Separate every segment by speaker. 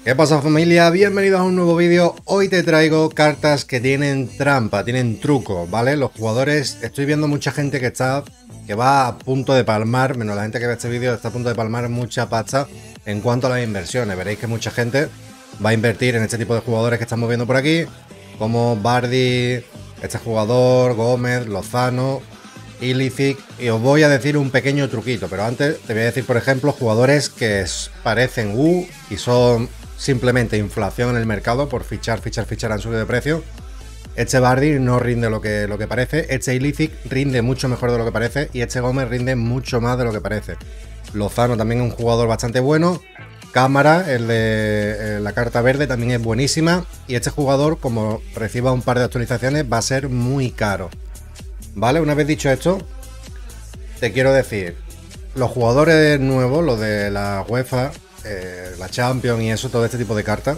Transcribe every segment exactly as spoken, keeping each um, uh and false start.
Speaker 1: ¿Qué pasa, familia? Bienvenidos a un nuevo vídeo. Hoy te traigo cartas que tienen trampa, tienen truco, ¿vale? Los jugadores, estoy viendo mucha gente que está, que va a punto de palmar, menos la gente que ve este vídeo, está a punto de palmar mucha pasta en cuanto a las inversiones. Veréis que mucha gente va a invertir en este tipo de jugadores que estamos viendo por aquí, como Bardi, este jugador, Gómez, Lozano, Ilicic, y os voy a decir un pequeño truquito, pero antes te voy a decir, por ejemplo, jugadores que parecen U y son simplemente inflación en el mercado por fichar, fichar, fichar, han subido de precio. Este Bardi no rinde lo que, lo que parece, este Ilicic rinde mucho mejor de lo que parece y este Gómez rinde mucho más de lo que parece. Lozano también es un jugador bastante bueno. Cámara, el de eh, la carta verde, también es buenísima. Y este jugador, como reciba un par de actualizaciones, va a ser muy caro. Vale, una vez dicho esto, te quiero decir, los jugadores nuevos, los de la UEFA, eh, la Champions y eso, todo este tipo de cartas,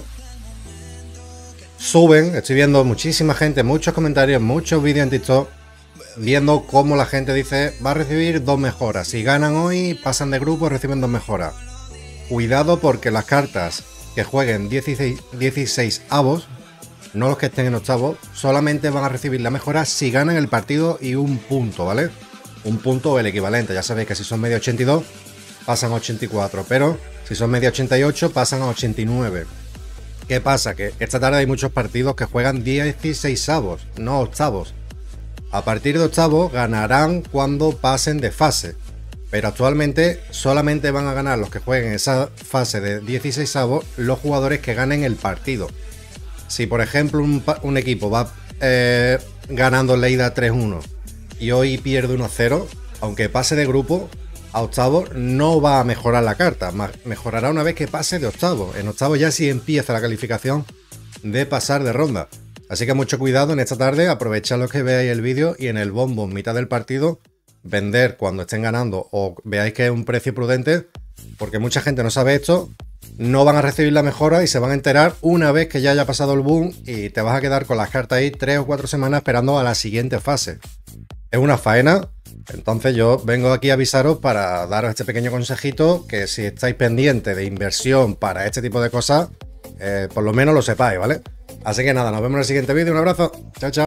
Speaker 1: suben, estoy viendo muchísima gente, muchos comentarios, muchos vídeos en TikTok, viendo cómo la gente dice, va a recibir dos mejoras, si ganan hoy, pasan de grupo, reciben dos mejoras. Cuidado, porque las cartas que jueguen dieciséis, dieciséis avos, no los que estén en octavos, solamente van a recibir la mejora si ganan el partido y un punto, ¿vale? Un punto o el equivalente. Ya sabéis que si son media ochenta y dos, pasan a ochenta y cuatro, pero si son media ochenta y ocho, pasan a ochenta y nueve. ¿Qué pasa? Que esta tarde hay muchos partidos que juegan dieciséis avos, no octavos. A partir de octavos ganarán cuando pasen de fase, pero actualmente solamente van a ganar los que jueguen esa fase de dieciséis avos los jugadores que ganen el partido. Si por ejemplo un, un equipo va eh, ganando en la ida tres uno y hoy pierde uno cero, aunque pase de grupo a octavos, no va a mejorar la carta, mejorará una vez que pase de octavos. En octavos ya sí empieza la calificación de pasar de ronda. Así que mucho cuidado en esta tarde, aprovechad los que veáis el vídeo y en el bombo, en mitad del partido, vender cuando estén ganando o veáis que es un precio prudente, porque mucha gente no sabe esto. No van a recibir la mejora y se van a enterar una vez que ya haya pasado el boom y te vas a quedar con las cartas ahí tres o cuatro semanas esperando a la siguiente fase. Es una faena, entonces yo vengo aquí a avisaros para daros este pequeño consejito, que si estáis pendientes de inversión para este tipo de cosas, eh, por lo menos lo sepáis, ¿vale? Así que nada, nos vemos en el siguiente vídeo, un abrazo, chao, chao.